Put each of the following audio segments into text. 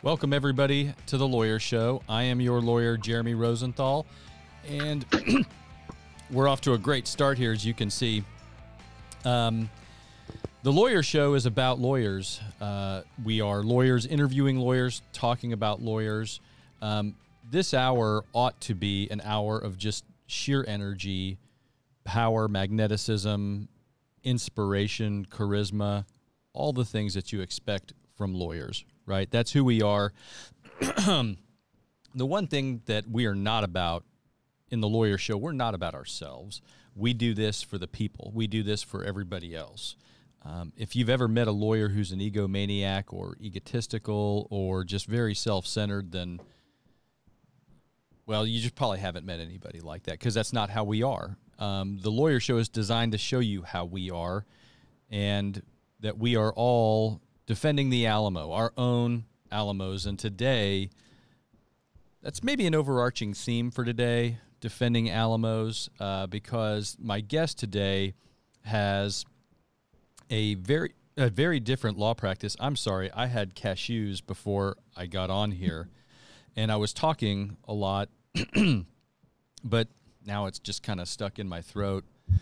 Welcome, everybody, to The Lawyer Show. I am your lawyer, Jeremy Rosenthal, and we're off to a great start here, as you can see. The Lawyer Show is about lawyers. We are lawyers interviewing lawyers, talking about lawyers. This hour ought to be an hour of just sheer energy, power, magneticism, inspiration, charisma, all the things that you expect from lawyers, right? That's who we are. The one thing that we are not about in the Lawyer Show, we're not about ourselves. We do this for the people. We do this for everybody else. If you've ever met a lawyer who's an egomaniac or egotistical or just very self-centered, then, well, you just probably haven't met anybody like that, because that's not how we are. The Lawyer Show is designed to show you how we are, and that we are all defending the Alamo, our own Alamos. And today, that's maybe an overarching theme for today, defending Alamos, because my guest today has a very different law practice. I'm sorry, I had cashews before I got on here, and I was talking a lot, but now it's just kind of stuck in my throat.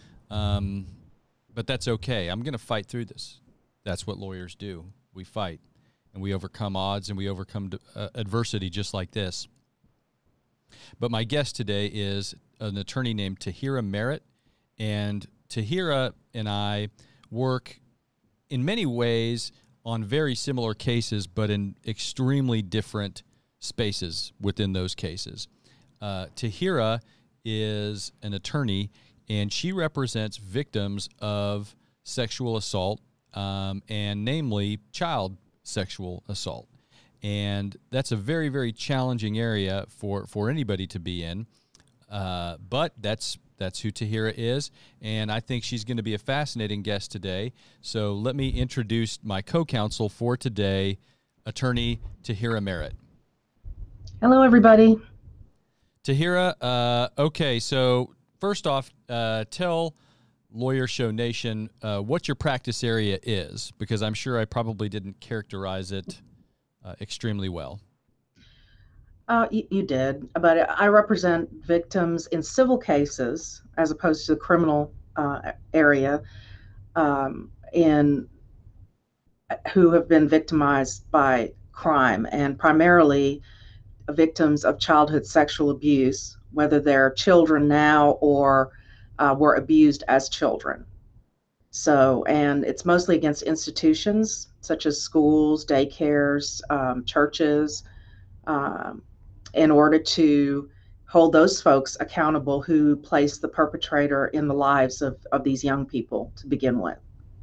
But that's okay. I'm going to fight through this. That's what lawyers do. We fight, and we overcome odds, and we overcome adversity just like this. But my guest today is an attorney named Tahira Merritt, and Tahira and I work in many ways on very similar cases, but in extremely different spaces within those cases. Tahira is an attorney, and she represents victims of sexual assault, and namely child sexual assault. And that's a very, very challenging area for anybody to be in. But that's who Tahira is, and I think she's going to be a fascinating guest today. So let me introduce my co-counsel for today, attorney Tahira Merritt. Hello, everybody. Tahira, okay, so first off, tell Lawyer Show Nation what your practice area is, because I'm sure I probably didn't characterize it extremely well. You did, but I represent victims in civil cases as opposed to the criminal area, in who have been victimized by crime, and primarily victims of childhood sexual abuse, whether they're children now or were abused as children. So, and it's mostly against institutions such as schools, daycares, churches, in order to hold those folks accountable who placed the perpetrator in the lives of these young people to begin with.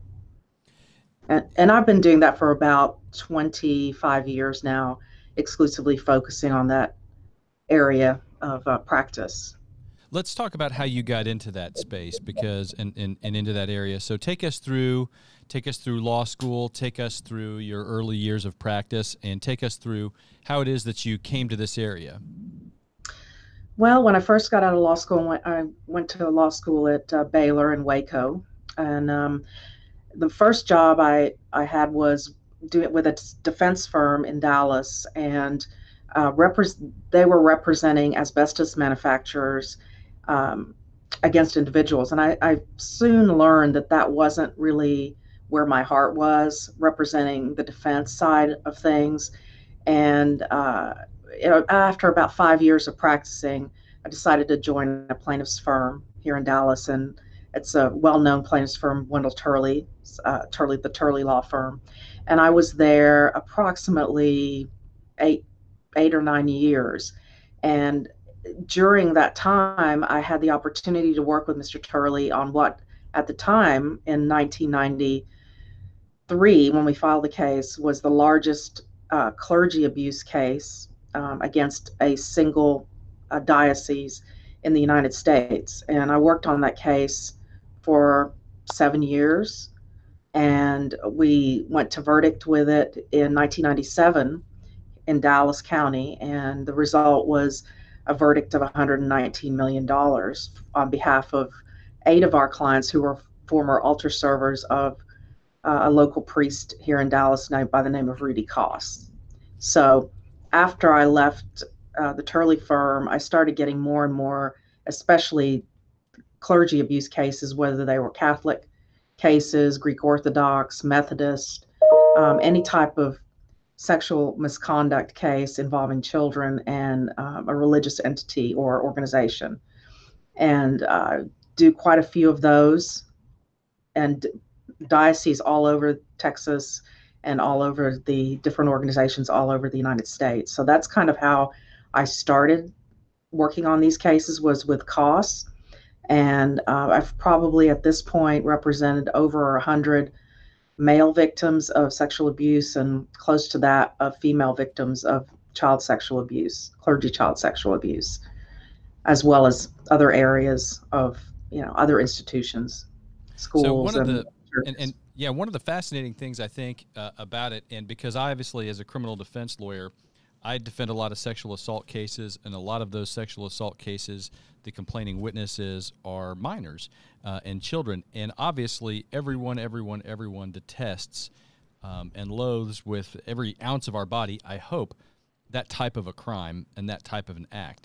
And I've been doing that for about 25 years now, exclusively focusing on that area of practice. Let's talk about how you got into that space, because and into that area. So take us through law school, take us through your early years of practice, and take us through how it is that you came to this area. Well, when I first got out of law school, I went to law school at Baylor in Waco, and the first job I had was doing it with a defense firm in Dallas, and they were representing asbestos manufacturers against individuals. And I soon learned that wasn't really where my heart was, representing the defense side of things. And after about 5 years of practicing, I decided to join a plaintiff's firm here in Dallas, and it's a well-known plaintiff's firm, Wendell Turley, the Turley Law Firm. And I was there approximately eight or 9 years. And during that time, I had the opportunity to work with Mr. Turley on what, at the time in 1993, when we filed the case, was the largest clergy abuse case against a single diocese in the United States. And I worked on that case for 7 years, and we went to verdict with it in 1997 in Dallas County, and the result was a verdict of $119 million on behalf of 8 of our clients who were former altar servers of a local priest here in Dallas by the name of Rudy Koss. So after I left the Turley firm, I started getting more and more, especially clergy abuse cases, whether they were Catholic cases, Greek Orthodox, Methodist, any type of sexual misconduct case involving children and a religious entity or organization. And do quite a few of those, and dioceses all over Texas and all over the different organizations all over the United States. So that's kind of how I started working on these cases, was with costs. And I've probably at this point represented over 100 male victims of sexual abuse and close to that of female victims of child sexual abuse, clergy child sexual abuse, as well as other areas of, other institutions, So schools one of and the churches. and yeah, one of the fascinating things I think about it, and because I obviously as a criminal defense lawyer, I defend a lot of sexual assault cases, and a lot of those sexual assault cases, the complaining witnesses are minors and children, and obviously everyone detests and loathes with every ounce of our body, I hope, that type of a crime and that type of an act.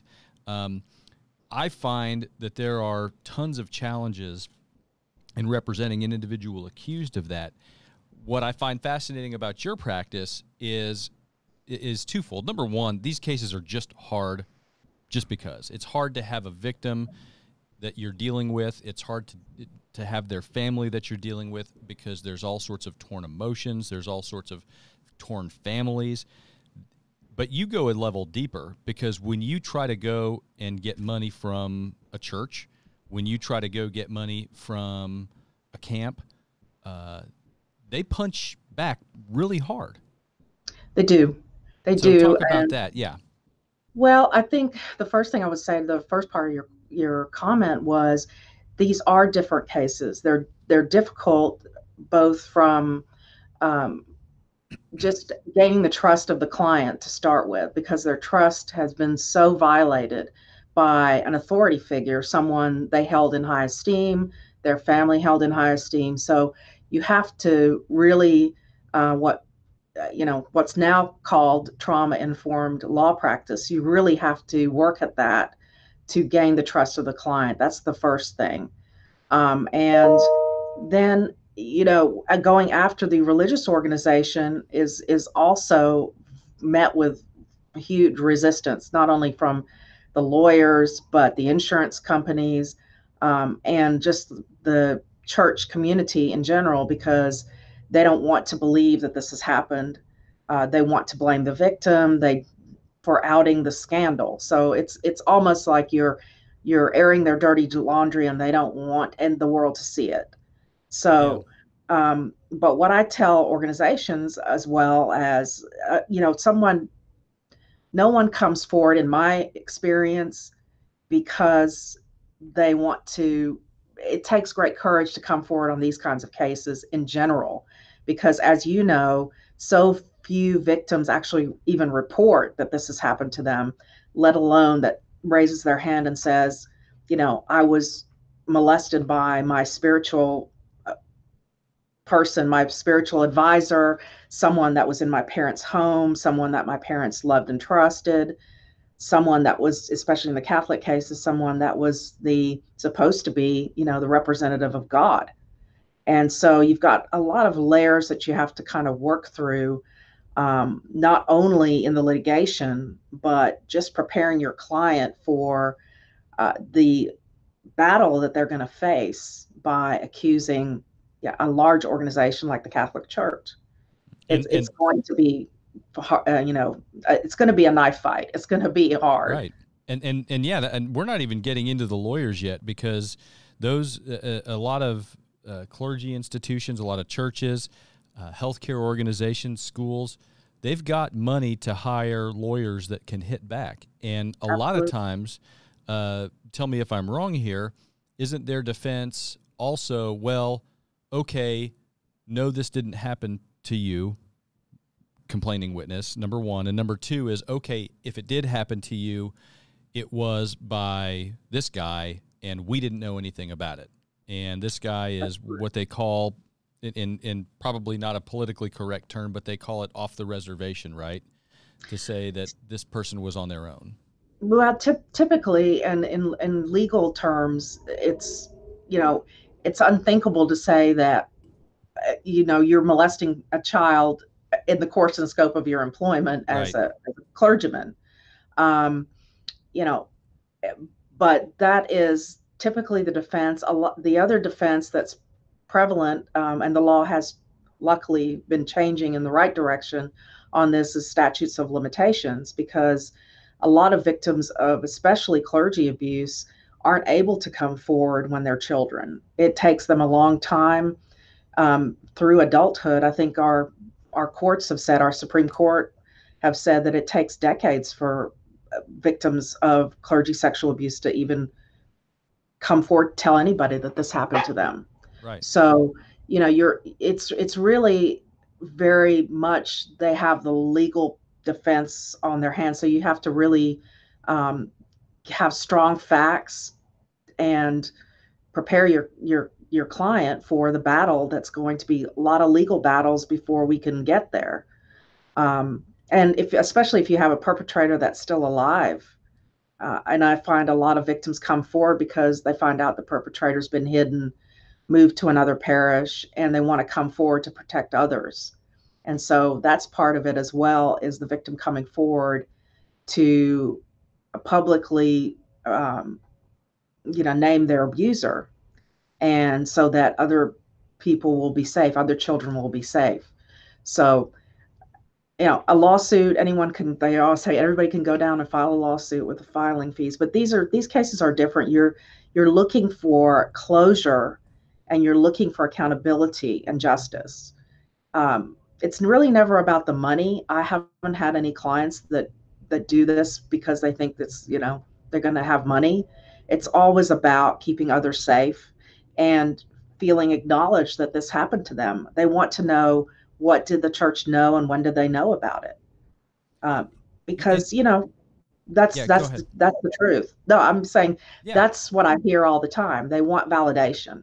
I find that there are tons of challenges in representing an individual accused of that. What I find fascinating about your practice is twofold. Number one, these cases are just hard just because. It's hard to have a victim that you're dealing with. It's hard to have their family that you're dealing with because there's all sorts of torn emotions. There's all sorts of torn families. But you go a level deeper because when you try to go and get money from a church, when you try to go get money from a camp, they punch back really hard. They do. They So do. talk about And that. Yeah. well, I think the first thing I would say, the first part of your comment was these are different cases. They're difficult both from um, just gaining the trust of the client to start with, because their trust has been so violated by an authority figure, someone they held in high esteem, their family held in high esteem. So you have to really what's now called trauma informed law practice. You really have to work at that to gain the trust of the client. That's the first thing. And then, going after the religious organization is also met with huge resistance, not only from the lawyers, but the insurance companies, and just the church community in general, because they don't want to believe that this has happened. They want to blame the victim. For outing the scandal. So it's almost like you're airing their dirty laundry, and they don't want and the world to see it. Yeah. So, but what I tell organizations, as well as someone, no one comes forward in my experience because they want to. It takes great courage to come forward on these kinds of cases in general, because as you know, so few victims actually even report that this has happened to them, let alone that raises their hand and says, I was molested by my spiritual person, my spiritual advisor, someone that was in my parents' home, someone that my parents loved and trusted, someone that was, especially in the Catholic cases, someone that was the supposed to be, the representative of God. And so you've got a lot of layers that you have to kind of work through, not only in the litigation, but just preparing your client for the battle that they're going to face by accusing, a large organization like the Catholic Church. It's And going to be, it's going to be a knife fight. It's going to be hard. right. And yeah, and we're not even getting into the lawyers yet, because those a lot of clergy institutions, a lot of churches, healthcare organizations, schools, they've got money to hire lawyers that can hit back. And a lot of Absolutely. times, tell me if I'm wrong here, isn't their defense also, well, okay, no, this didn't happen to you, complaining witness, number one. And number two is, okay, if it did happen to you, it was by this guy, and we didn't know anything about it. And this guy is what they call, in probably not a politically correct term, but they call it off the reservation, right? to say that this person was on their own? Well, typically, and in legal terms, it's, you know, it's unthinkable to say that, you're molesting a child in the course and scope of your employment as Right. a clergyman. Um, you know, but that is typically the defense. The other defense that's prevalent, and the law has luckily been changing in the right direction on this, is statutes of limitations, because a lot of victims of especially clergy abuse aren't able to come forward when they're children. It takes them a long time, through adulthood. I think our courts have said, our Supreme Court have said, that it takes decades for victims of clergy sexual abuse to even come forward, tell anybody that this happened to them. Right. So, it's really very much, they have the legal defense on their hands. So you have to really, have strong facts and prepare your client for the battle that's going to be a lot of legal battles before we can get there. And especially if you have a perpetrator that's still alive, and I find a lot of victims come forward because they find out the perpetrator's been hidden, moved to another parish, and they want to come forward to protect others. And so that's part of it as well, is the victim coming forward to publicly, name their abuser, and so that other people will be safe, other children will be safe. So, a lawsuit, anyone can, they all say everybody can go down and file a lawsuit with the filing fees, but these cases are different. You're looking for closure, and you're looking for accountability and justice. It's really never about the money. I haven't had any clients that do this because they think that's, they're going to have money. It's always about keeping others safe and feeling acknowledged that this happened to them. They want to know, what did the church know, and when did they know about it? And Because that's yeah, go that's ahead. that's the truth. No, I'm saying Yeah. that's what I hear all the time. They want validation.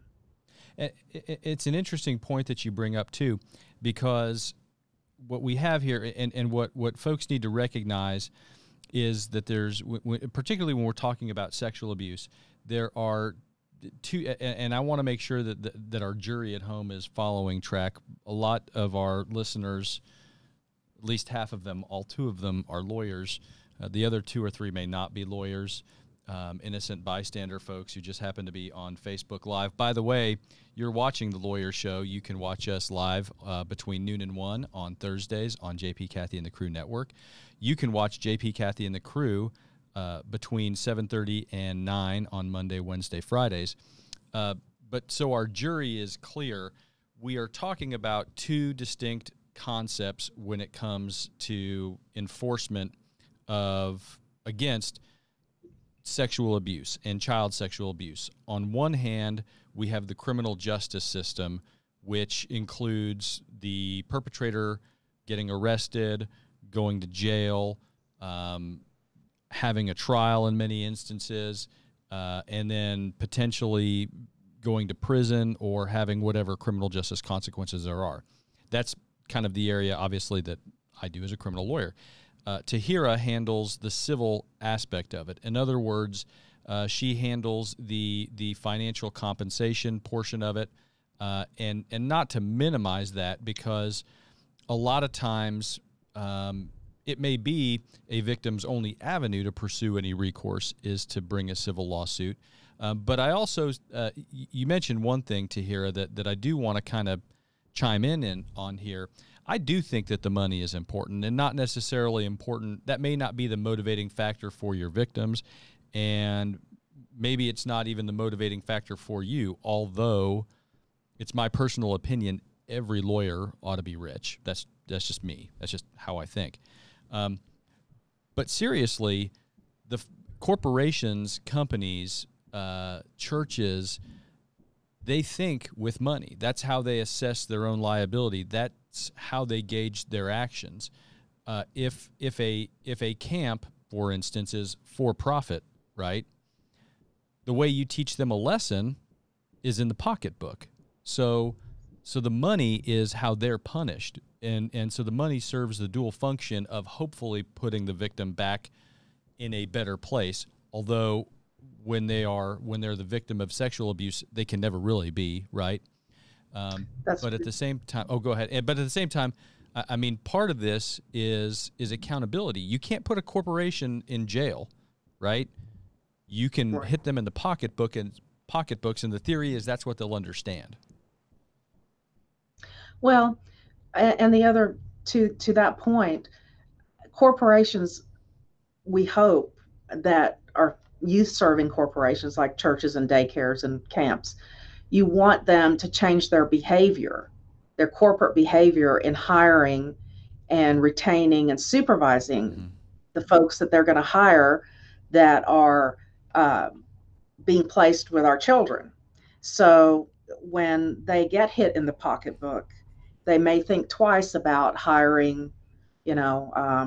It's an interesting point that you bring up too, because what we have here, and what folks need to recognize, is that particularly when we're talking about sexual abuse, there are two, and I want to make sure that our jury at home is following track. A lot of our listeners, at least half of them, all two of them, are lawyers. The other two or three may not be lawyers. Innocent bystander folks who just happen to be on Facebook Live. By the way, you're watching The Lawyer Show. You can watch us live between noon and 1 on Thursdays on JP, Kathy, and the Crew Network. You can watch JP, Kathy, and the Crew between 7:30 and 9 on Monday, Wednesday, Fridays. But so our jury is clear. We are talking about two distinct concepts when it comes to enforcement against sexual abuse and child sexual abuse. On one hand, we have the criminal justice system, which includes the perpetrator getting arrested, going to jail, having a trial in many instances, and then potentially going to prison or having whatever criminal justice consequences there are. That's kind of the area, obviously, that I do as a criminal lawyer. Tahira handles the civil aspect of it. In other words, she handles the financial compensation portion of it, and not to minimize that, because a lot of times it may be a victim's only avenue to pursue any recourse is to bring a civil lawsuit. But I also, you mentioned one thing, Tahira, that I do want to kind of chime in on here. I do think that the money is important, and not necessarily important. That may not be the motivating factor for your victims, and maybe it's not even the motivating factor for you, although it's my personal opinion, every lawyer ought to be rich. That's just me. That's just how I think. But seriously, the corporations, companies, churches, they think with money. That's how they assess their own liability. That's how they gauge their actions. If a camp, for instance, is for profit, right? The way you teach them a lesson is in the pocketbook. So the money is how they're punished. and so the money serves the dual function of hopefully putting the victim back in a better place. Although when they're the victim of sexual abuse, they can never really be, right. That's But at the same time, oh, go ahead. But at the same time, I mean, part of this is accountability. You can't put a corporation in jail, right? You can right. hit them in the pocketbooks, and the theory is that's what they'll understand. Well, and the other, to that point, corporations, we hope that are youth serving corporations like churches and daycares and camps, you want them to change their behavior, their corporate behavior in hiring and retaining and supervising Mm-hmm. the folks that they're going to hire that are uh, being placed with our children. So when they get hit in the pocketbook, they may think twice about hiring, you know,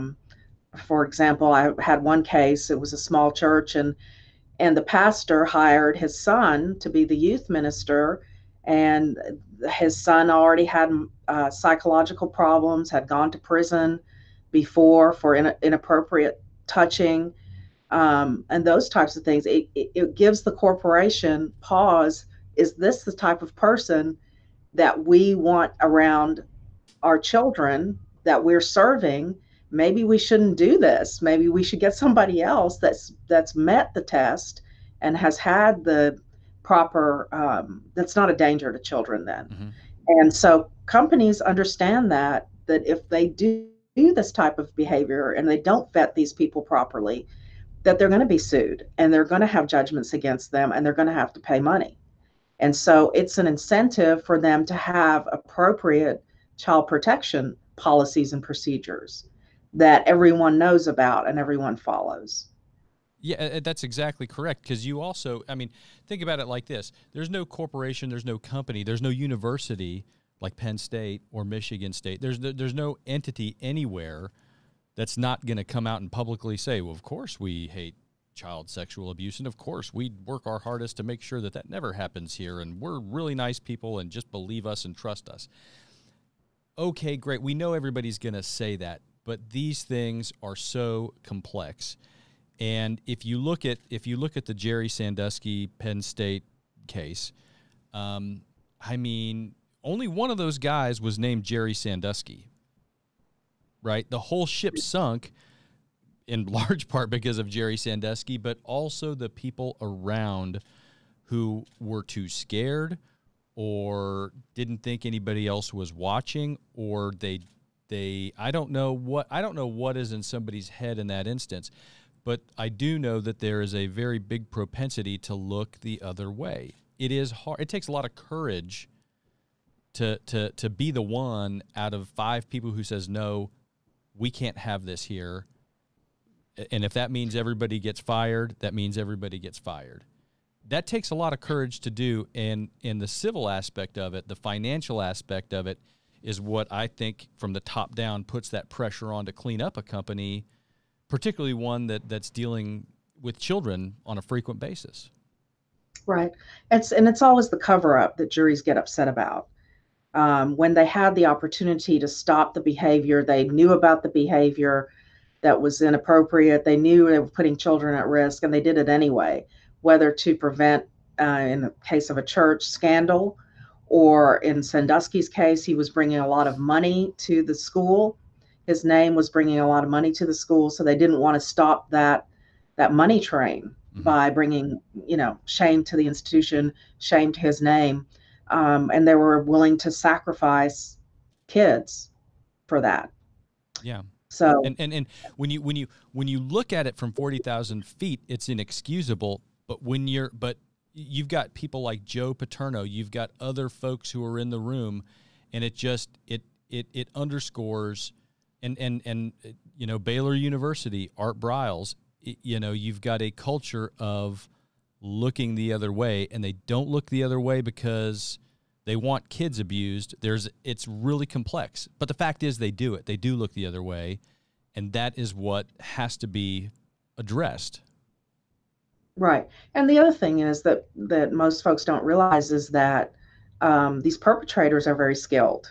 for example, I had one case, it was a small church, and the pastor hired his son to be the youth minister, and his son already had psychological problems, had gone to prison before for inappropriate touching, and those types of things. It gives the corporation pause. Is this the type of person that we want around our children that we're serving? Maybe we shouldn't do this. Maybe we should get somebody else that's met the test and has had the proper, that's not a danger to children then. Mm-hmm. And so companies understand that if they do this type of behavior and they don't vet these people properly, that they're going to be sued and they're going to have judgments against them and they're going to have to pay money. And so it's an incentive for them to have appropriate child protection policies and procedures that everyone knows about and everyone follows. Yeah, that's exactly correct. Because you also, I mean, think about it like this: there's no corporation, there's no company, there's no university like Penn State or Michigan State. There's no entity anywhere that's not going to come out and publicly say, well, of course we hate child sexual abuse, and of course we work our hardest to make sure that that never happens here, and we're really nice people, and just believe us and trust us. Okay, great. We know everybody's going to say that, but these things are so complex. And if you look at the Jerry Sandusky Penn State case, I mean, only one of those guys was named Jerry Sandusky, right? The whole ship sunk in large part because of Jerry Sandusky, but also the people around who were too scared or didn't think anybody else was watching, or they I don't know what is in somebody's head in that instance. But I do know that there is a very big propensity to look the other way. It is hard. It takes a lot of courage to be the one out of 5 people who says, no, we can't have this here. And if that means everybody gets fired, that means everybody gets fired. That takes a lot of courage to do. And in the civil aspect of it, the financial aspect of it is what I think from the top down puts that pressure on to clean up a company, particularly one that's dealing with children on a frequent basis. Right. It's always the cover up that juries get upset about. When they had the opportunity to stop the behavior, they knew about the behavior that was inappropriate. They knew they were putting children at risk, and they did it anyway, whether to prevent, in the case of a church, scandal, or in Sandusky's case, he was bringing a lot of money to the school. His name was bringing a lot of money to the school, so they didn't want to stop that money train by bringing, shame to the institution, shame to his name, and they were willing to sacrifice kids for that. Yeah. So And when you look at it from 40,000 feet, it's inexcusable. But you've got people like Joe Paterno, you've got other folks who are in the room, and it underscores, and Baylor University, Art Briles, you've got a culture of looking the other way, and they don't look the other way because they want kids abused. It's really complex. But the fact is they do it. They do look the other way, and that is what has to be addressed. right. And the other thing is that most folks don't realize is that these perpetrators are very skilled.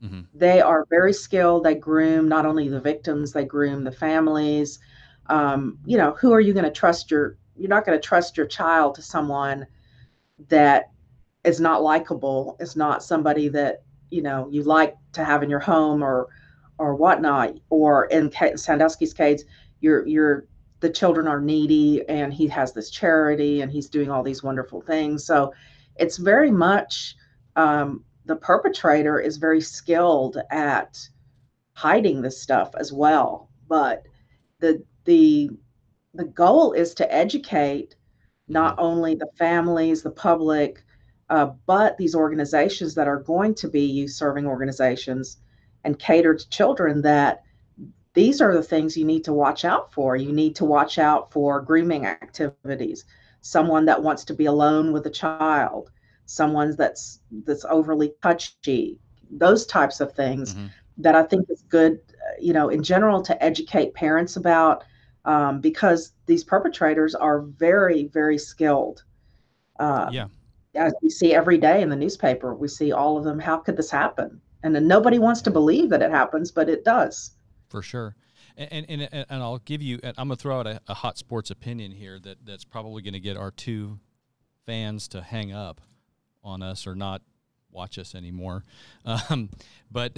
Mm-hmm. They are very skilled. They groom not only the victims, they groom the families. Who are you going to trust you're not going to trust your child to someone that is not likable, is not somebody that, you like to have in your home or whatnot. Or in Sandusky's case, you're the children are needy and he has this charity and he's doing all these wonderful things. So it's very much the perpetrator is very skilled at hiding this stuff as well. But the the goal is to educate Mm-hmm. not only the families, the public, but these organizations that are going to be youth serving organizations and cater to children, that these are the things you need to watch out for. You need to watch out for grooming activities, someone that wants to be alone with a child, someone that's overly touchy, those types of things Mm-hmm. that I think is good, in general to educate parents about, because these perpetrators are very, very skilled. Yeah, As we see every day in the newspaper, we see all of them. How could this happen? And then nobody wants to yeah, believe that it happens, but it does. for sure. And I'll give you. I'm gonna throw out a hot sports opinion here that's probably gonna get our two fans to hang up on us or not watch us anymore. Um, but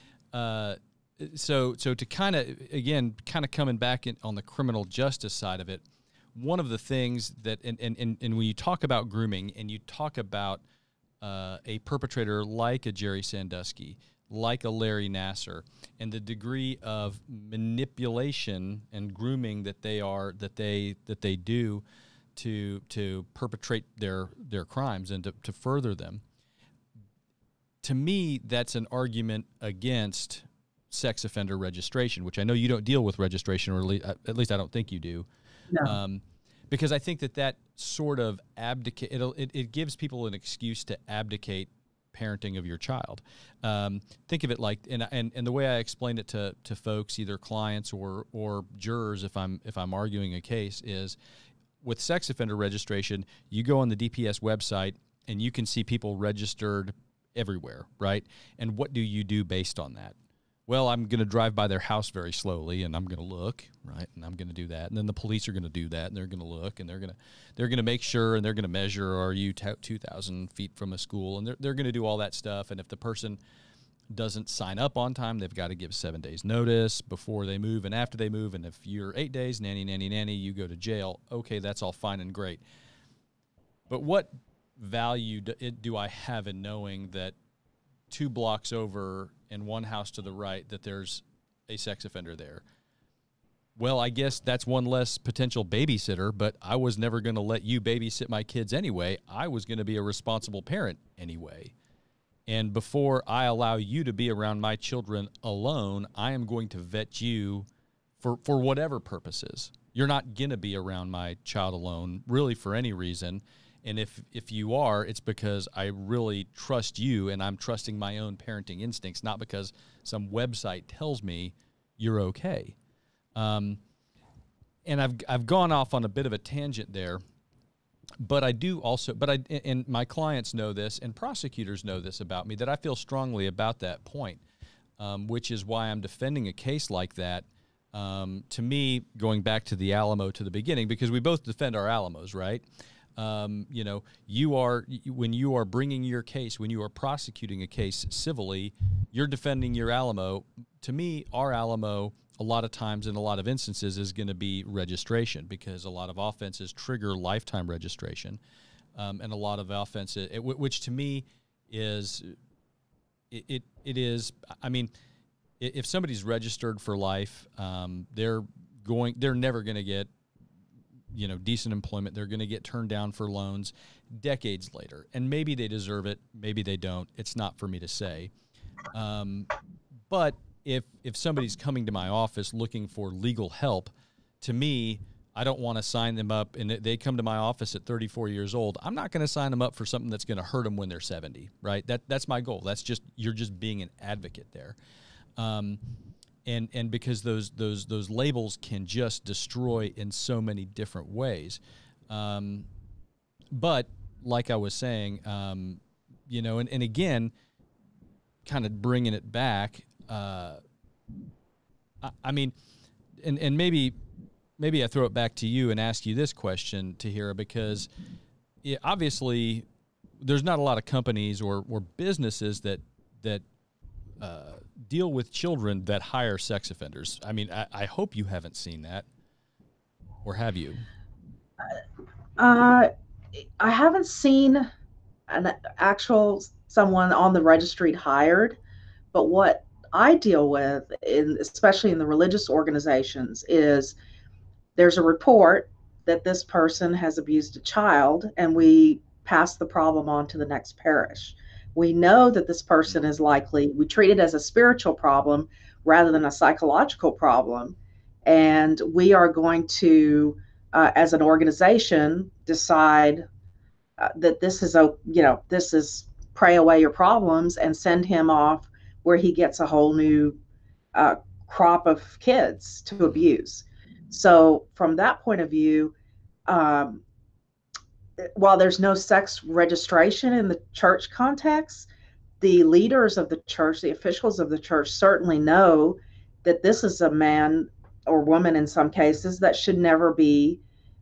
so to kind of coming back on the criminal justice side of it, one of the things that and when you talk about grooming and you talk about a perpetrator like a Jerry Sandusky, like a Larry Nasser, and the degree of manipulation and grooming that they do to perpetrate their crimes and to further them. To me, that's an argument against sex offender registration, which I know you don't deal with registration, or at least I don't think you do. No. Because I think that sort of it gives people an excuse to abdicate parenting of your child. Think of it like, and the way I explain it to folks, either clients or jurors, if I'm arguing a case, is with sex offender registration, you go on the DPS website and you can see people registered everywhere, right? And what do you do based on that? Well, I'm going to drive by their house very slowly, and I'm going to look, right? And I'm going to do that, and then the police are going to do that, and they're going to look, and they're going to make sure, and they're going to measure, are you 2,000 feet from a school, and they're going to do all that stuff. And if the person doesn't sign up on time, they've got to give 7 days notice before they move and after they move. And if you're 8 days, nanny, you go to jail. Okay, that's all fine and great. But what value do I have in knowing that 2 blocks over and 1 house to the right that there's a sex offender there? Well, I guess that's one less potential babysitter, but I was never going to let you babysit my kids anyway. I was going to be a responsible parent anyway. And before I allow you to be around my children alone, I am going to vet you for whatever purposes. You're not going to be around my child alone, really, for any reason. And if you are, it's because I really trust you and I'm trusting my own parenting instincts, not because some website tells me you're okay. And I've gone off on a bit of a tangent there, but I do also, and my clients know this and prosecutors know this about me, that I feel strongly about that point, which is why I'm defending a case like that. To me, going back to the Alamo to the beginning, because we both defend our Alamos, right? When you are bringing your case, when you are prosecuting a case civilly, you're defending your Alamo. To me, our Alamo, a lot of times in a lot of instances, is going to be registration, because a lot of offenses trigger lifetime registration, and a lot of offenses, which to me is, it is, I mean, if somebody's registered for life, they're never going to get decent employment. They're going to get turned down for loans decades later. And maybe they deserve it. Maybe they don't. It's not for me to say. But if somebody's coming to my office looking for legal help, to me, I don't want to sign them up. And they come to my office at 34 years old. I'm not going to sign them up for something that's going to hurt them when they're 70, right? That's my goal. You're just being an advocate there. And because those labels can just destroy in so many different ways. But like I was saying, and again, kind of bringing it back, I mean, and maybe I throw it back to you and ask you this question, Tahira, because obviously there's not a lot of companies or businesses that deal with children that hire sex offenders. I mean, I hope you haven't seen that, or have you? Uh, I haven't seen an actual someone on the registry hired, but what I deal with, especially in the religious organizations, is there's a report that this person has abused a child, and we pass the problem on to the next parish. We know that this person is likely, we treat it as a spiritual problem rather than a psychological problem. And we are going to, as an organization, decide that this is this is pray away your problems and send him off where he gets a whole new uh, crop of kids to abuse. So from that point of view, um, while there's no sex registration in the church context, the leaders of the church, the officials of the church, certainly know that this is a man or woman in some cases that should never be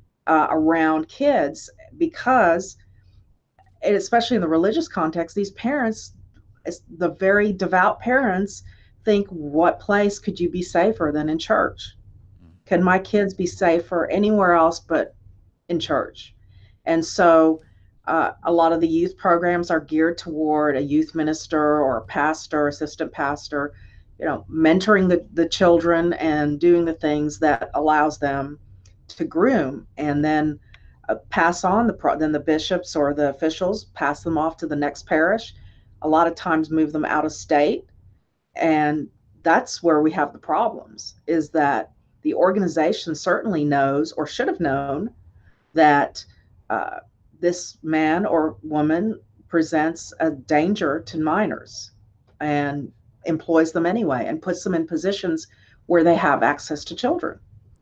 around kids, because, and especially in the religious context, these parents, the very devout parents, think, what place could you be safer than in church? Can my kids be safer anywhere else but in church? And so a lot of the youth programs are geared toward a youth minister or a pastor, assistant pastor, mentoring the children and doing the things that allows them to groom, and then pass on then the bishops or the officials pass them off to the next parish. A lot of times move them out of state, and that's where we have the problems, is that the organization certainly knows, or should have known, that uh, this man or woman presents a danger to minors, and employs them anyway and puts them in positions where they have access to children.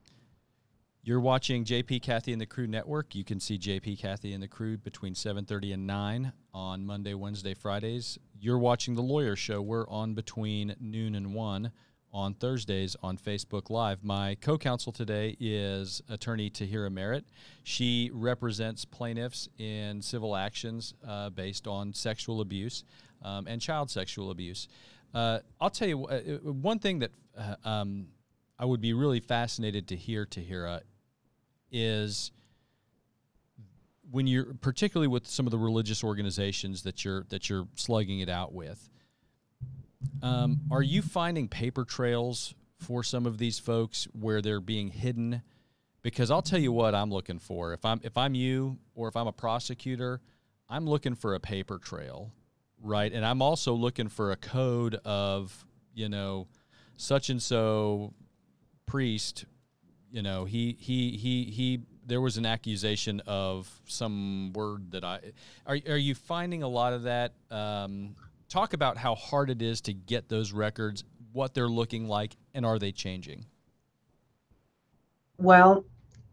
You're watching JP Kathy and the Crew Network. You can see JP Kathy and the Crew between 7:30 and 9 on Monday, Wednesday, Fridays. You're watching The Lawyer Show. We're on between noon and 1 on Thursdays on Facebook Live. My co-counsel today is attorney Tahira Merritt. She represents plaintiffs in civil actions based on sexual abuse and child sexual abuse. I'll tell you one thing that I would be really fascinated to hear, Tahira, is when you're, particularly with some of the religious organizations that you're slugging it out with, are you finding paper trails for some of these folks where they're being hidden? Because I'll tell you what I'm looking for. If I'm you, or if I'm a prosecutor, I'm looking for a paper trail, right? And I'm also looking for a code of, such and so priest, he there was an accusation of some word that are you finding a lot of that? Talk about how hard it is to get those records, what they're looking like, and are they changing? Well,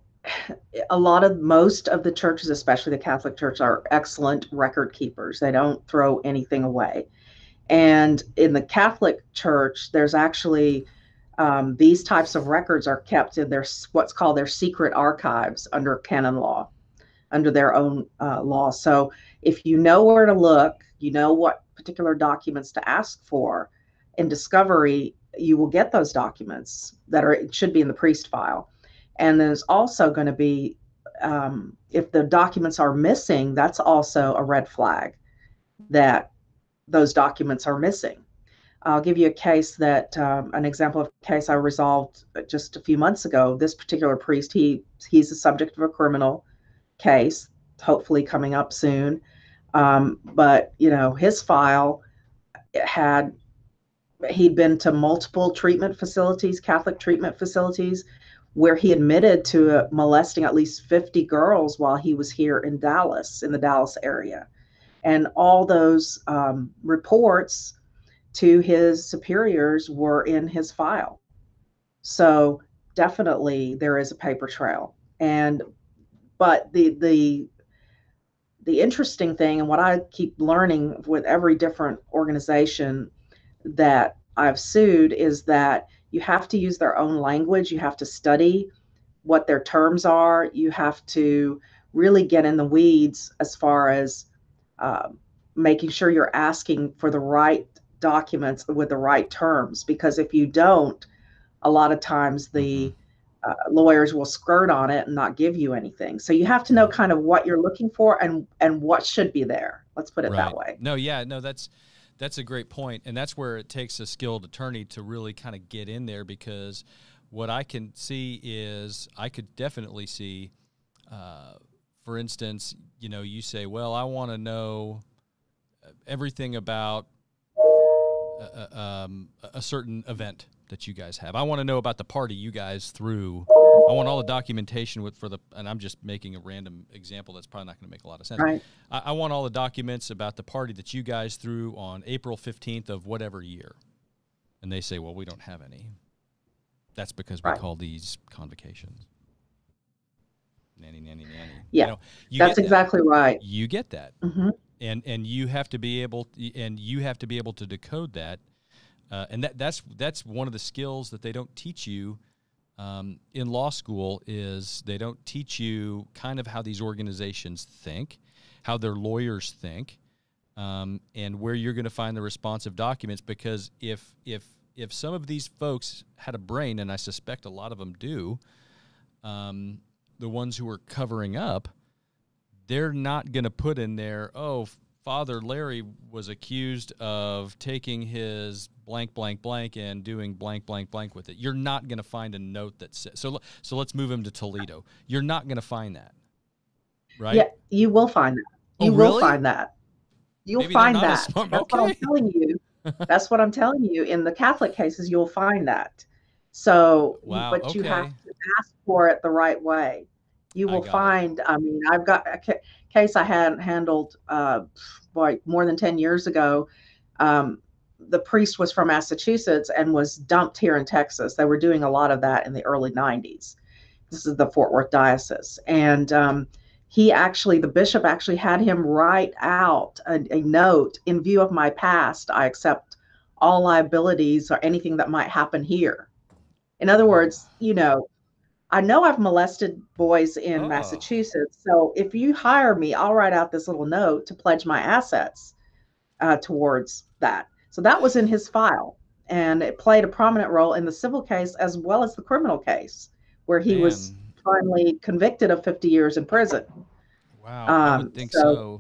most of the churches, especially the Catholic Church, are excellent record keepers. They don't throw anything away. And in the Catholic Church, there's actually these types of records are kept in their what's called their secret archives under canon law, under their own law. So if you know where to look, you know what particular documents to ask for in discovery, you will get those documents it should be in the priest file. And there's also going to be, if the documents are missing, that's also a red flag that those documents are missing. I'll give you an example of a case I resolved just a few months ago. This particular priest, he's the subject of a criminal case, hopefully coming up soon. But his file he'd been to multiple treatment facilities, Catholic treatment facilities, where he admitted to molesting at least 50 girls while he was here in Dallas, in the Dallas area. And all those reports to his superiors were in his file. So definitely there is a paper trail. But the interesting thing, and what I keep learning with every different organization, that I've sued is that you have to use their own language. You have to study what their terms are. You have to really get in the weeds as far as uh, making sure you're asking for the right documents with the right terms. Because if you don't, a lot of times Mm-hmm. the lawyers will skirt on it and not give you anything. So you have to know Right. kind of what you're looking for and what should be there. Let's put it that Right. way. No, yeah, no, that's a great point, and that's where it takes a skilled attorney to really kind of get in there, because what I can see is I could definitely see, for instance, you say, well, I want to know everything about a certain event that you guys have. I want to know about the party you guys threw. I want all the documentation and I'm just making a random example that's probably not going to make a lot of sense. Right. I want all the documents about the party that you guys threw on April 15th of whatever year. And they say, well, we don't have any. That's because we Right. call these convocations. Nanny, nanny, nanny. Yeah. You That's get that. exactly right. You get that. Mm-hmm. And you have to be able to decode that. And that's one of the skills that they don't teach you in law school. Is they don't teach you kind of how these organizations think, how their lawyers think, and where you're going to find the responsive documents. Because if some of these folks had a brain, and I suspect a lot of them do, the ones who are covering up, they're not going to put in there, oh, Father Larry was accused of taking his blank, blank, blank and doing blank, blank, blank with it. You're not going to find a note that says, so let's move him to Toledo. You're not going to find that, right? Yeah, you will find that. Oh, You will really? find that. You'll Maybe they're find not as that. smart. That's what I'm Okay. telling you. That's what I'm telling you. In the Catholic cases, you'll find that. So, Wow. but you have Okay. to ask for it the right way. You I will got it. find, I mean, I've got a case I had handled more than 10 years ago. The priest was from Massachusetts and was dumped here in Texas. They were doing a lot of that in the early 90s. This is the Fort Worth diocese. And the bishop actually had him write out a note: in view of my past, I accept all liabilities or anything that might happen here. In other Oh. words, I know I've molested boys in Oh. Massachusetts. So if you hire me, I'll write out this little note to pledge my assets towards that. So that was in his file. And it played a prominent role in the civil case as well as the criminal case, where he was Man. finally convicted of 50 years in prison. Wow. I would think So so.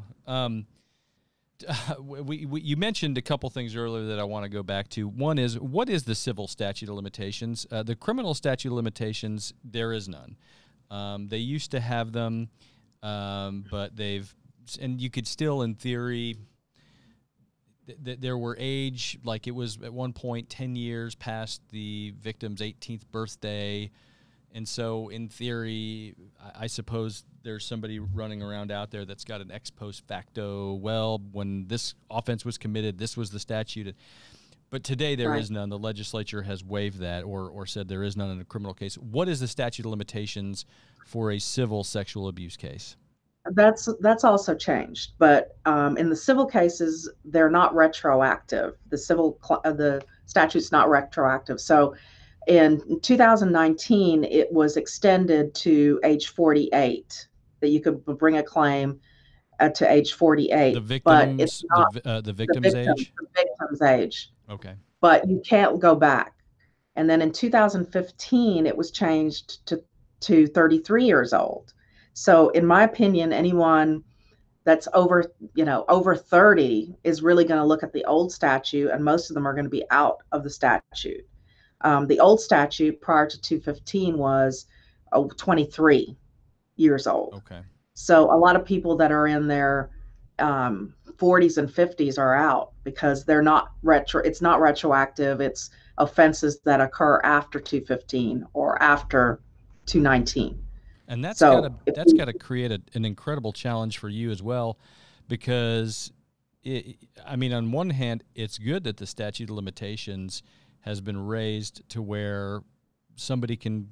You mentioned a couple things earlier that I want to go back to. One is, what is the civil statute of limitations? The criminal statute of limitations, there is none. They used to have them, but and you could still, in theory, there were like it was at one point 10 years past the victim's 18th birthday. And so, in theory, I suppose there's somebody running around out there that's got an ex post facto, well, when this offense was committed, this was the statute. But today there right. is none. The legislature has waived that or said there is none in a criminal case. What is the statute of limitations for a civil sexual abuse case? That's also changed, but in the civil cases, they're not retroactive. The statute's not retroactive. So in 2019, it was extended to age 48, that you could bring a claim to age 48, but it's not The victim's age? the victim's age. Okay. But you can't go back. And then in 2015, it was changed to 33 years old. So in my opinion, anyone that's over 30 is really going to look at the old statute, and most of them are going to be out of the statute. The old statute prior to 215 was 23 years old. Okay. So a lot of people that are in their 40s and 50s are out because they're not it's not retroactive. It's offenses that occur after 215 or after 219. And that's So got to create an incredible challenge for you as well, because on one hand, it's good that the statute of limitations has been raised to where somebody can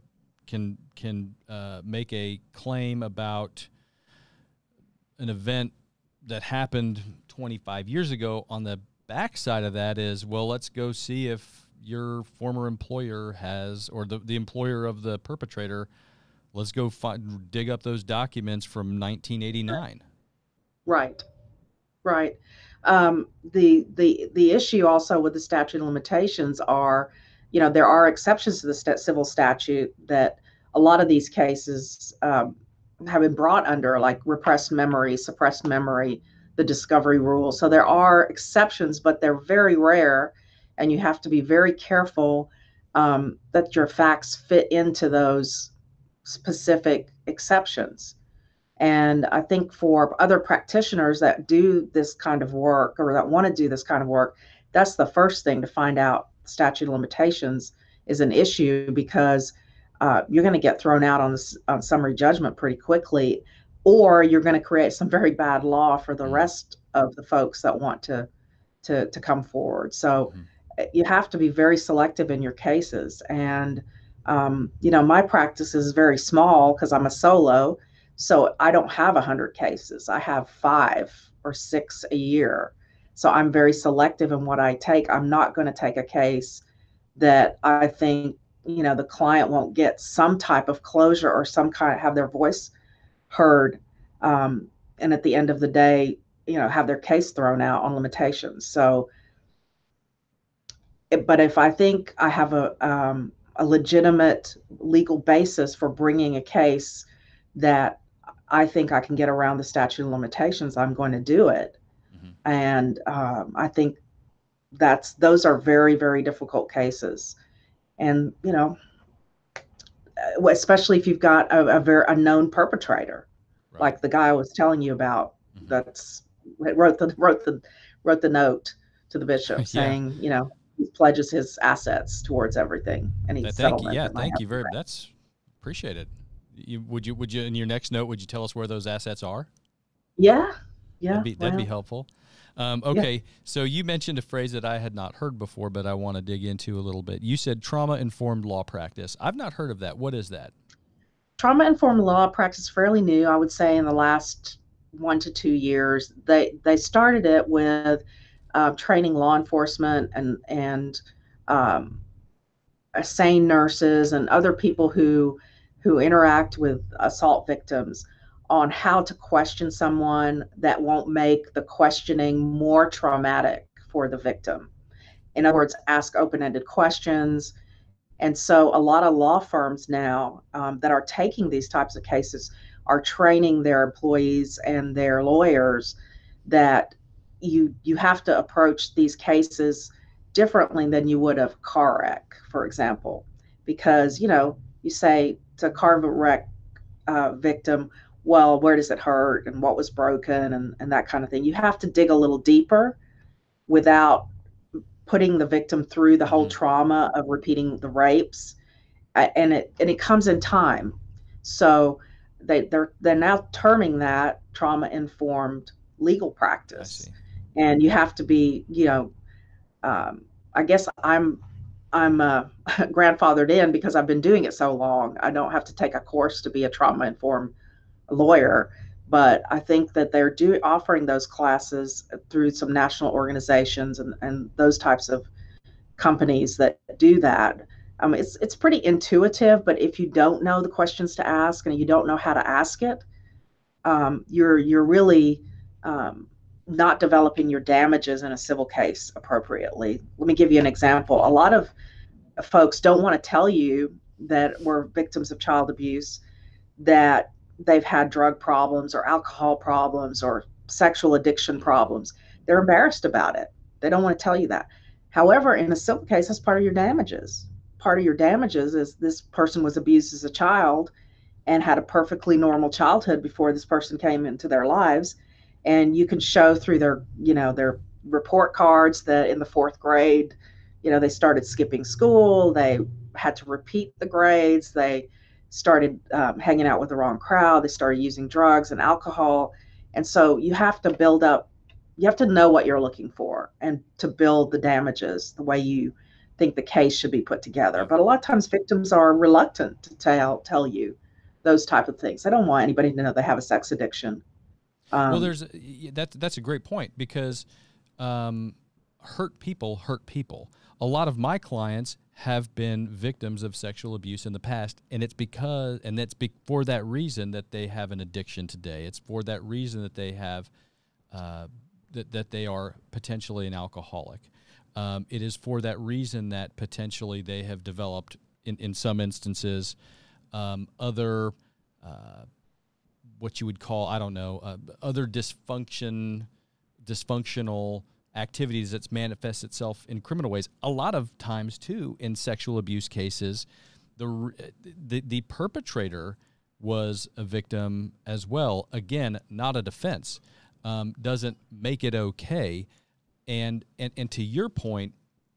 make a claim about an event that happened 25 years ago on the backside of that is, well, let's go see if your former employer has, or the employer of the perpetrator, let's go dig up those documents from 1989. Right. Right. The issue also with the statute of limitations are, there are exceptions to the civil statute that a lot of these cases have been brought under, like repressed memory, suppressed memory, the discovery rule. So there are exceptions, but they're very rare, and you have to be very careful that your facts fit into those specific exceptions. And I think for other practitioners that do this kind of work or that want to do this kind of work, that's the first thing to find out. Statute of limitations is an issue because you're going to get thrown out on summary judgment pretty quickly, or you're going to create some very bad law for the rest of the folks that want to come forward. So you have to be very selective in your cases. And my practice is very small because I'm a solo. So I don't have 100 cases. I have 5 or 6 a year. So I'm very selective in what I take. I'm not going to take a case that I think, the client won't get some type of closure or some kind, have their voice heard. And at the end of the day, have their case thrown out on limitations. So, but if I think I have a legitimate legal basis for bringing a case that I think I can get around the statute of limitations, I'm going to do it. And I think those are very, very difficult cases. And, especially if you've got a known perpetrator, like the guy I was telling you about, that's wrote the note to the bishop saying, he pledges his assets towards everything, any settlement. Thank you very much. That's appreciated. Would you in your next note, would you tell us where those assets are? Yeah. That'd be helpful. Okay. So you mentioned a phrase that I had not heard before, but I want to dig into a little bit. You said trauma-informed law practice. I've not heard of that. What is that? Trauma-informed law practice is fairly new, I would say, in the last 1 to 2 years. They started it with training law enforcement and SANE nurses and other people who interact with assault victims on how to question someone that won't make the questioning more traumatic for the victim. In other words, ask open-ended questions. And so a lot of law firms now that are taking these types of cases are training their employees and their lawyers that you have to approach these cases differently than you would a car wreck, for example, because, you say to a car wreck victim, well, where does it hurt and what was broken and that kind of thing. You have to dig a little deeper without putting the victim through the whole trauma of repeating the rapes, and it comes in time. So they're now terming that trauma-informed legal practice, and you have to be, I guess I'm grandfathered in because I've been doing it so long. I don't have to take a course to be a trauma-informed lawyer, but I think that they're offering those classes through some national organizations and those types of companies that do that. It's pretty intuitive, but if you don't know the questions to ask and you don't know how to ask it, you're really not developing your damages in a civil case appropriately. Let me give you an example. A lot of folks don't want to tell you that we're victims of child abuse, that they've had drug problems or alcohol problems or sexual addiction problems. They're embarrassed about it. They don't want to tell you that. However, in a civil case, that's part of your damages. Part of your damages is this person was abused as a child and had a perfectly normal childhood before this person came into their lives. And you can show through their report cards that in the 4th grade, they started skipping school. They had to repeat the grades. They started hanging out with the wrong crowd. They started using drugs and alcohol. And so you have to know what you're looking for and to build the damages the way you think the case should be put together. But a lot of times victims are reluctant to tell you those type of things. They don't want anybody to know they have a sex addiction. Well, that's a great point, because hurt people hurt people. A lot of my clients have been victims of sexual abuse in the past, and it's for that reason that they have an addiction today. It's for that reason that they have that they are potentially an alcoholic. It is for that reason that potentially they have developed, in some instances, other what you would call, I don't know, other dysfunctional activities that manifests itself in criminal ways. A lot of times, too, in sexual abuse cases, the perpetrator was a victim as well. Again, not a defense. Doesn't make it okay. And to your point,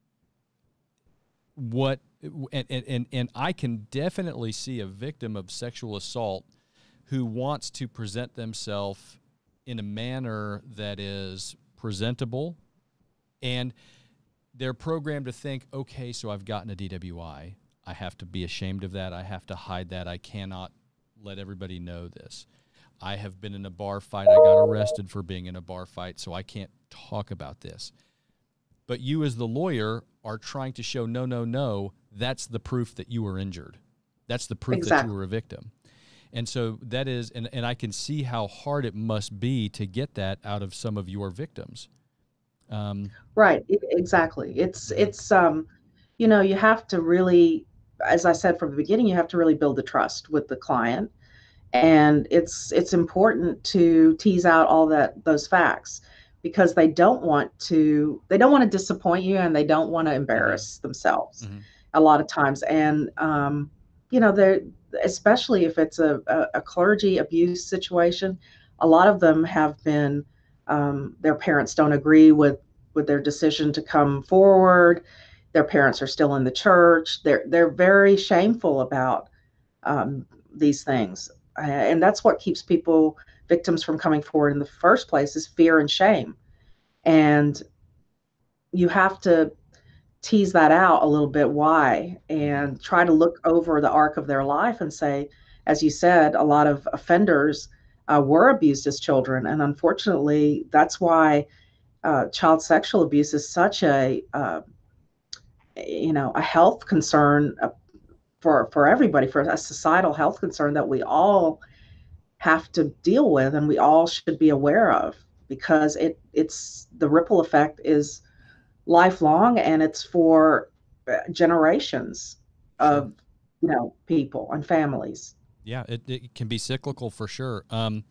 and I can definitely see a victim of sexual assault who wants to present themselves in a manner that is presentable, and they're programmed to think, okay, so I've gotten a DWI. I have to be ashamed of that. I have to hide that. I cannot let everybody know this. I have been in a bar fight. I got arrested for being in a bar fight, so I can't talk about this. But you as the lawyer are trying to show, no, that's the proof that you were injured. That's the proof that you were a victim. And so that is, and I can see how hard it must be to get that out of some of your victims. Right, exactly. It's you have to really, as I said from the beginning, you have to really build the trust with the client. And it's important to tease out all those facts, because they don't want to disappoint you, and they don't want to embarrass themselves a lot of times. And they're, especially if it's a clergy abuse situation, a lot of them have been, their parents don't agree with their decision to come forward. Their parents are still in the church. They're very shameful about these things. And that's what keeps victims from coming forward in the first place, is fear and shame. And you have to tease that out a little bit, why, and try to look over the arc of their life and say, as you said, a lot of offenders were abused as children. And unfortunately, that's why child sexual abuse is such a health concern for everybody, for a societal health concern that we all have to deal with, and we all should be aware of, because it's the ripple effect is lifelong, and it's for generations of people and families. Yeah, it can be cyclical for sure.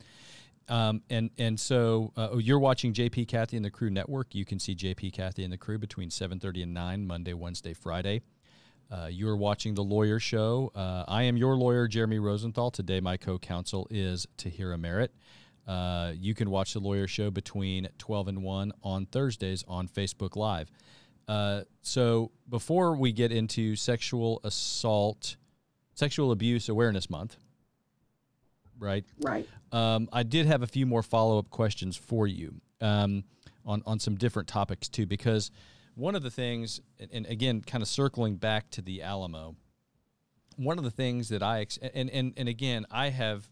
So you're watching JP, Kathy, and the Crew Network. You can see JP, Kathy, and the Crew between 7:30 and 9, Monday, Wednesday, Friday. You're watching The Lawyer Show. I am your lawyer, Jeremy Rosenthal. Today, my co-counsel is Tahira Merritt. You can watch The Lawyer Show between 12 and 1 on Thursdays on Facebook Live. So before we get into Sexual Abuse Awareness Month, right? Right. I did have a few more follow-up questions for you on some different topics too, because one of the things, and again, kind of circling back to the Alamo, one of the things that again, I have,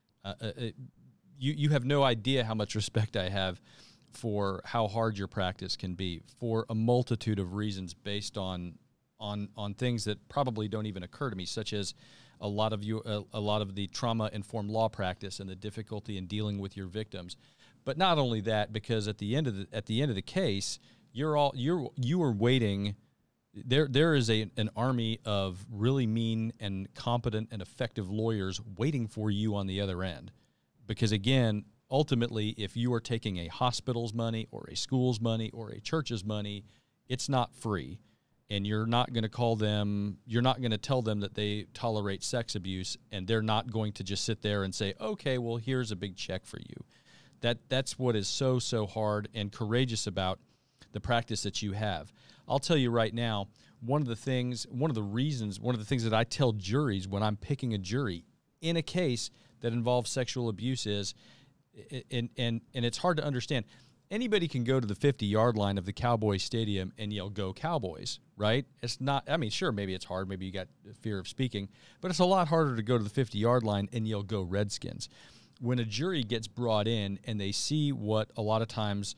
you have no idea how much respect I have for how hard your practice can be, for a multitude of reasons based on things that probably don't even occur to me, such as a lot of the trauma-informed law practice and the difficulty in dealing with your victims. But not only that, because at the end of the case, you are waiting. There is an army of really mean and competent and effective lawyers waiting for you on the other end. Because again, ultimately, if you are taking a hospital's money or a school's money or a church's money, it's not free. And you're not going to tell them that they tolerate sex abuse, and they're not going to just sit there and say, okay, well, here's a big check for you. That's what is so hard and courageous about the practice that you have. I'll tell you right now, one of the things that I tell juries when I'm picking a jury in a case that involves sexual abuse is, and it's hard to understand, anybody can go to the 50-yard line of the Cowboys Stadium and yell, "Go Cowboys," right? It's not, I mean, sure, maybe it's hard, maybe you got fear of speaking, but it's a lot harder to go to the 50-yard line and yell, "Go Redskins." When a jury gets brought in and they see what a lot of times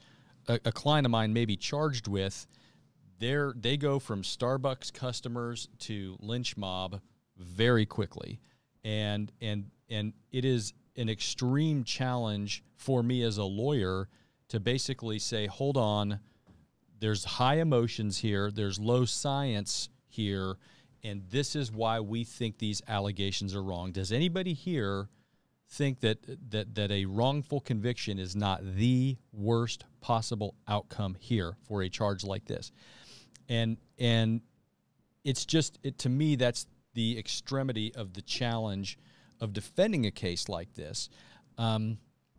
a client of mine may be charged with, they go from Starbucks customers to lynch mob very quickly, and it is an extreme challenge for me as a lawyer to basically say, hold on, there's high emotions here, there's low science here, and this is why we think these allegations are wrong. Does anybody here think that a wrongful conviction is not the worst possible outcome here for a charge like this? And it's just, to me, that's the extremity of the challenge of defending a case like this. And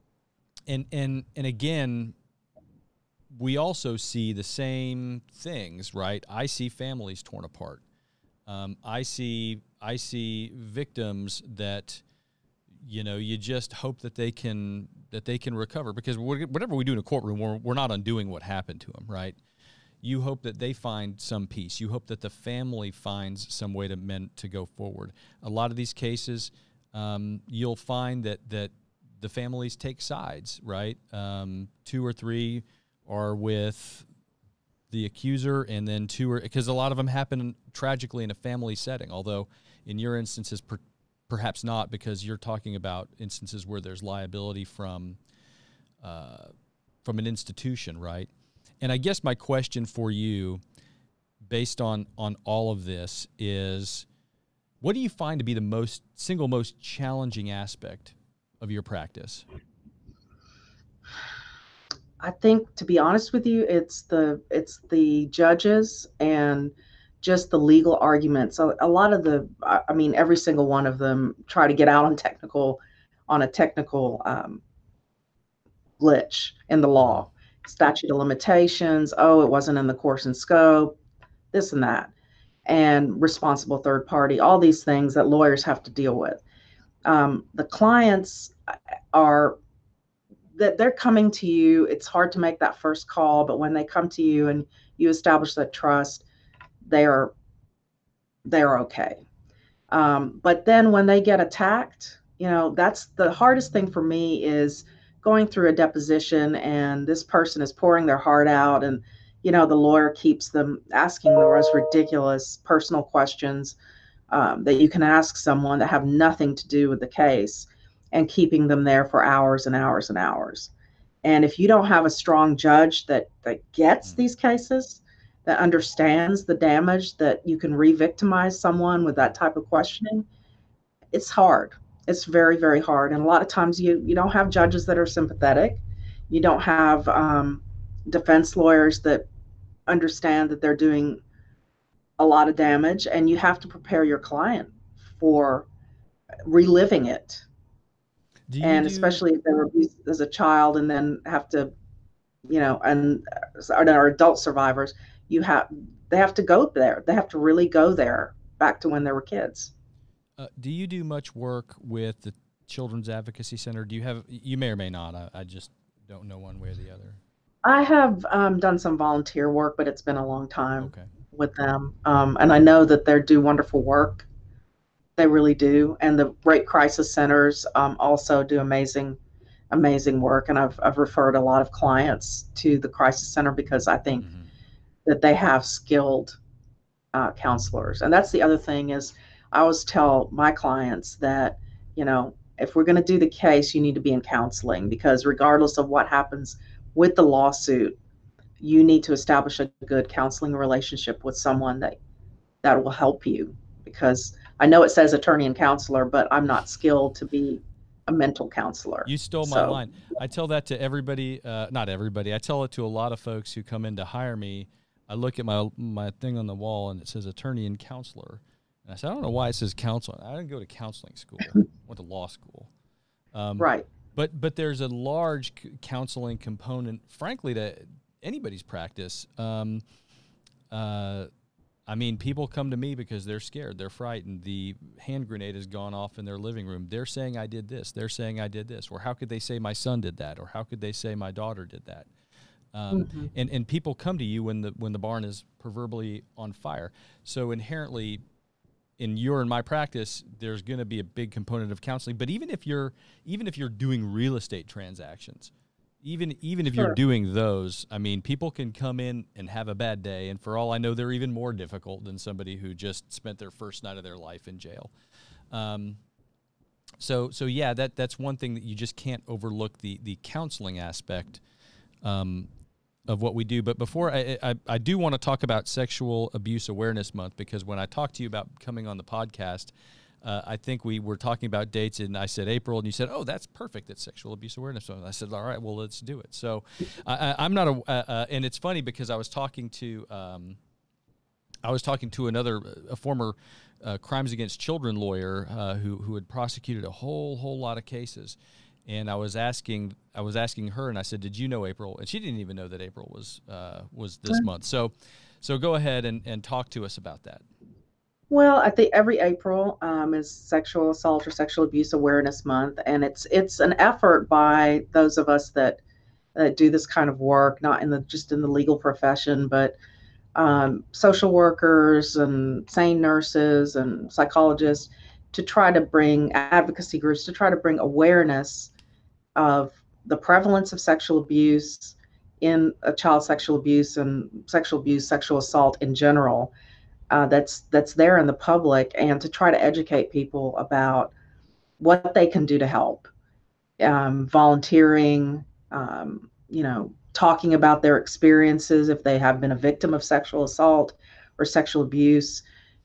again, we also see the same things, right? I see families torn apart. I see victims that, you just hope that they can recover, because whatever we do in a courtroom, we're not undoing what happened to them, right? You hope that they find some peace. You hope that the family finds some way to go forward. A lot of these cases, you'll find that the families take sides, right? 2 or 3 are with the accuser, and then 2 are, because a lot of them happen tragically in a family setting. Although in your instances, perhaps not, because you're talking about instances where there's liability from an institution, right? And I guess my question for you, based on all of this, is what do you find to be the single most challenging aspect of your practice? I think, to be honest with you, it's the judges and just the legal arguments. A lot of every single one of them try to get out on a technical glitch in the law, statute of limitations. Oh, it wasn't in the course and scope, this and that, and responsible third party. All these things that lawyers have to deal with. The clients they're coming to you. It's hard to make that first call, but when they come to you and you establish that trust, they're okay. But then when they get attacked, that's the hardest thing for me, is going through a deposition and this person is pouring their heart out, and the lawyer keeps them asking the most ridiculous personal questions that you can ask someone that have nothing to do with the case, and keeping them there for hours and hours and hours. And if you don't have a strong judge that gets these cases, that understands the damage, that you can re-victimize someone with that type of questioning, it's hard. It's very, very hard. And a lot of times you don't have judges that are sympathetic. You don't have defense lawyers that understand that they're doing a lot of damage, and you have to prepare your client for reliving it. Especially if they were abused as a child and then have to, and are adult survivors, they have to go there. They have to really go there, back to when they were kids. Do you do much work with the Children's Advocacy Center? You may or may not. I just don't know one way or the other. I have done some volunteer work, but it's been a long time with them. And I know that they do wonderful work. They really do. And the rape crisis centers also do amazing work. And I've referred a lot of clients to the crisis center because I think that they have skilled counselors. And that's the other thing, is I always tell my clients that, if we're going to do the case, you need to be in counseling, because regardless of what happens with the lawsuit, you need to establish a good counseling relationship with someone that will help you. Because I know it says attorney and counselor, but I'm not skilled to be a mental counselor. You stole my line. I tell that to everybody, not everybody. I tell it to a lot of folks who come in to hire me. I look at my thing on the wall and it says attorney and counselor. And I said, I don't know why it says counselor. I didn't go to counseling school. I went to law school. Right. But there's a large counseling component, frankly, to anybody's practice. People come to me because they're scared. They're frightened. The hand grenade has gone off in their living room. They're saying I did this. They're saying I did this. Or how could they say my son did that? Or how could they say my daughter did that? And people come to you when the barn is proverbially on fire. So inherently, in my practice, there's going to be a big component of counseling. But even if you're doing real estate transactions, even if you're Sure. doing those, I mean, people can come in and have a bad day, and for all I know, they're even more difficult than somebody who just spent their first night of their life in jail. Um, so yeah, that's one thing that you just can't overlook, the counseling aspect of what we do. But before I do want to talk about Sexual Abuse Awareness Month, because when I talked to you about coming on the podcast, I think we were talking about dates, and I said April, and you said, "Oh, that's perfect. It's Sexual Abuse Awareness Month." I said, "All right, well, let's do it." So I'm not and it's funny because I was talking to a former crimes against children lawyer who had prosecuted a whole lot of cases, and I was asking her, and I said, "Did you know April?" And she didn't even know that April was this month. So go ahead and talk to us about that. Well, I think every April is Sexual Assault or Sexual Abuse Awareness Month, and it's an effort by those of us that do this kind of work, not in the just in the legal profession, but social workers and sane nurses and psychologists, to try to bring advocacy groups to try to bring awareness of the prevalence of sexual abuse in child sexual abuse and sexual abuse, sexual assault in general, that's there in the public, and to try to educate people about what they can do to help, volunteering, talking about their experiences if they have been a victim of sexual assault or sexual abuse,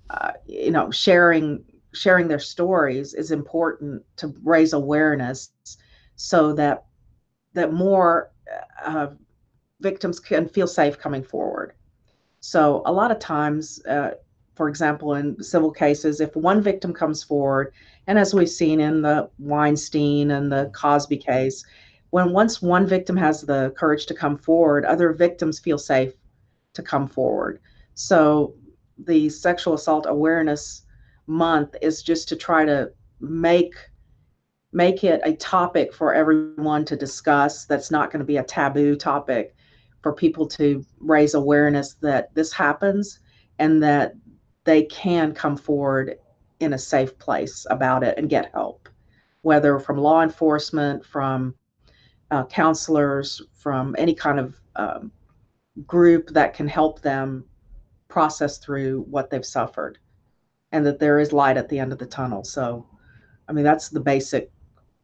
sharing their stories is important to raise awareness so that more uh, victims can feel safe coming forward. So a lot of times, for example, in civil cases, if one victim comes forward, and as we've seen in the Weinstein and the Cosby case, when once one victim has the courage to come forward, other victims feel safe to come forward. So the Sexual Assault Awareness Month is just to try to make make it a topic for everyone to discuss, that's not going to be a taboo topic, for people to raise awareness that this happens and that they can come forward in a safe place about it and get help, whether from law enforcement, from counselors, from any kind of group that can help them process through what they've suffered, and that there is light at the end of the tunnel. So, I mean, that's the basic,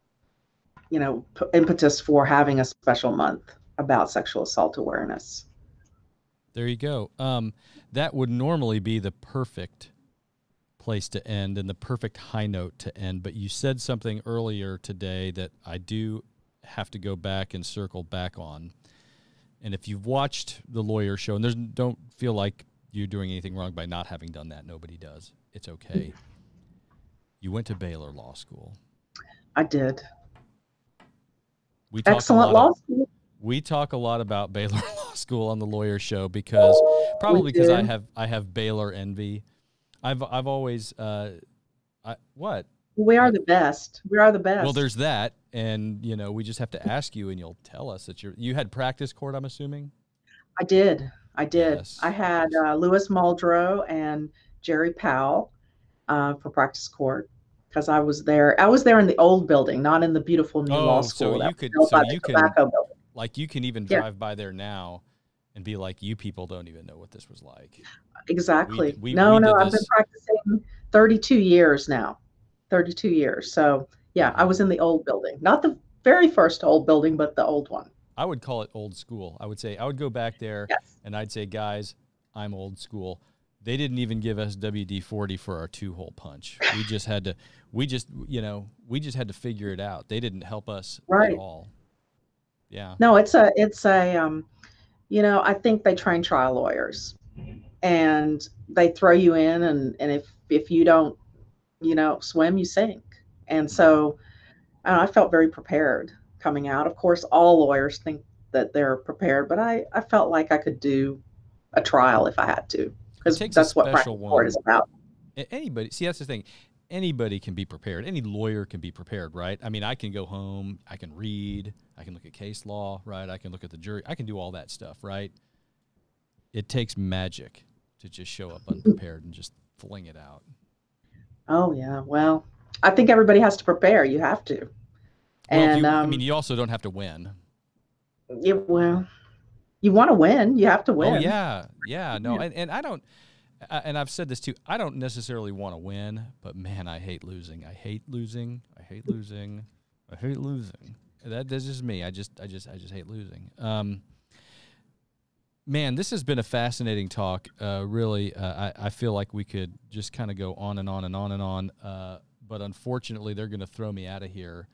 impetus for having a special month about sexual assault awareness. There you go. That would normally be the perfect place to end and the perfect high note to end, but you said something earlier today that I do have to go back and circle back on. And if you've watched the Lawyer Show, and don't feel like you're doing anything wrong by not having done that. Nobody does. It's okay. You went to Baylor Law School. I did. We talk Excellent law school. We talk a lot about Baylor Law School on the Lawyer Show because I have Baylor envy. I've always what? We are the best. We are the best. Well, there's that, and we just have to ask you, and you'll tell us that you had practice court, I'm assuming. I did. Yes. I had Lewis Muldrow and Jerry Powell for practice court, because I was there. I was there in the old building, not in the beautiful new law school. You can even drive by there now and be like, you people don't even know what this was like. Exactly. No, I've been practicing 32 years now. 32 years. So yeah, I was in the old building, not the very first old building, but the old one. I would call it old school. I would go back there, yes, and I'd say, guys, I'm old school. They didn't even give us WD-40 for our 2-hole punch. We just had to figure it out. They didn't help us at all. Yeah. No, it's a I think they train trial lawyers, and they throw you in, and if you don't, swim, you sink. And so I felt very prepared coming out. Of course, all lawyers think that they're prepared, but I felt like I could do a trial if I had to, because that's what practice court is about. Anybody, see, that's the thing. Anybody can be prepared. Any lawyer can be prepared, right? I mean, I can go home, I can read, I can look at case law, right? I can look at the jury, I can do all that stuff, right? It takes magic to just show up unprepared and just fling it out. Oh yeah, well, I think everybody has to prepare. You have to. Well, and you also don't have to win. Yeah, well, you want to win. You have to Oh win. yeah, yeah. No, Yeah. and I don't. And I've said this too. I don't necessarily want to win, but man, I hate losing. I hate losing. I hate losing. I hate losing. That's just me. I just hate losing. Man, this has been a fascinating talk. Really, I feel like we could just kind of go on and on and on and on. But unfortunately, they're going to throw me out of here.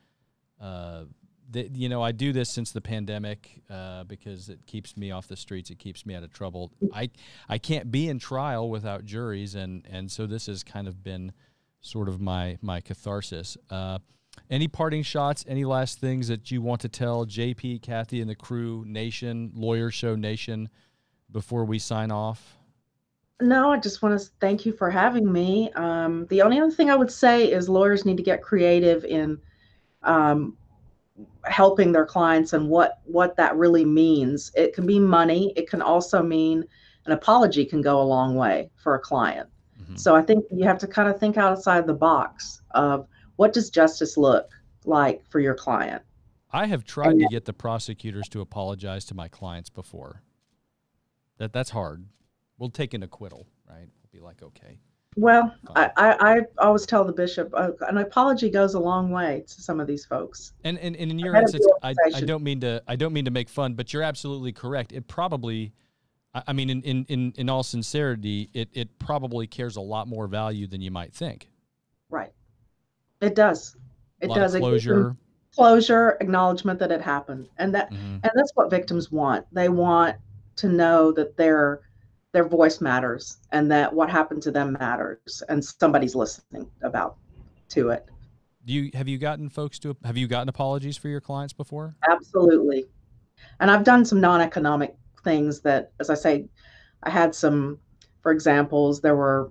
I do this since the pandemic because it keeps me off the streets. It keeps me out of trouble. I can't be in trial without juries, and so this has kind of been sort of my catharsis. Any parting shots? Any last things that you want to tell JP, Kathy, and the crew, Nation, Lawyer Show Nation, before we sign off? No, I just want to thank you for having me. The only other thing I would say is lawyers need to get creative in um, helping their clients and what that really means. It can be money. It can also mean an apology can go a long way for a client. Mm-hmm. So I think you have to kind of think outside the box of what does justice look like for your client. I have tried to get the prosecutors to apologize to my clients before. That's hard. We'll take an acquittal, right? We'll be like, okay. Well, I always tell the bishop an apology goes a long way to some of these folks. And in your instance, I don't mean to make fun, but you're absolutely correct. It probably, I mean, in all sincerity, it probably carries a lot more value than you might think. Right. It does. It does. Closure. Closure, acknowledgement that it happened, and that's what victims want. They want to know that their voice matters and that what happened to them matters, and somebody's listening to it. Have you gotten apologies for your clients before? Absolutely. And I've done some non-economic things that, as I say, I had some, for examples, there were,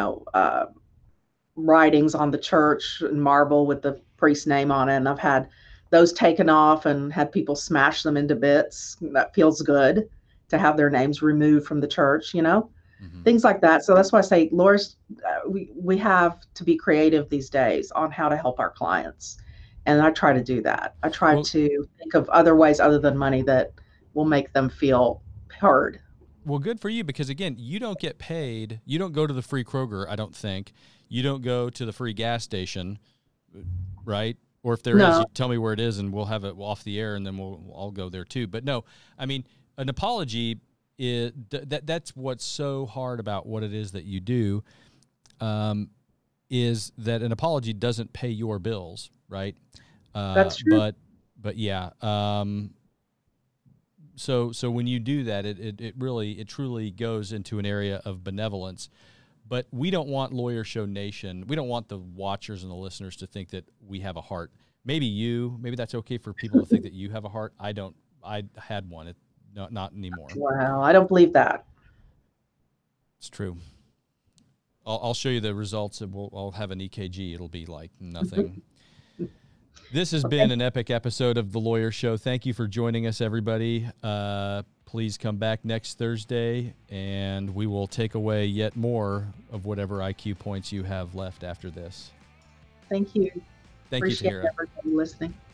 writings on the church in marble with the priest's name on it. And I've had those taken off and had people smash them into bits. That feels good to have their names removed from the church, things like that. So that's why I say, lawyers, we have to be creative these days on how to help our clients. And I try to do that. I try to think of other ways other than money that will make them feel heard. Well, good for you, because again, you don't get paid. You don't go to the free Kroger, I don't think. You don't go to the free gas station, right? Or if there is, you tell me where it is and we'll have it off the air and then I'll go there too. But no, I mean, an apology is that's what's so hard about what it is that you do, is that an apology doesn't pay your bills, right? That's true. But yeah. So when you do that, it truly goes into an area of benevolence. But we don't want Lawyer Show Nation. We don't want the watchers and the listeners to think that we have a heart. Maybe that's okay for people to think that you have a heart. I don't. I had one. Not anymore. Wow, I don't believe that. It's true. I'll show you the results, and I'll have an EKG. It'll be like nothing. This has been an epic episode of The Lawyer Show. Thank you for joining us, everybody. Please come back next Thursday, and we will take away yet more of whatever IQ points you have left after this. Thank you. Thank you, Tahira. Appreciate everybody listening.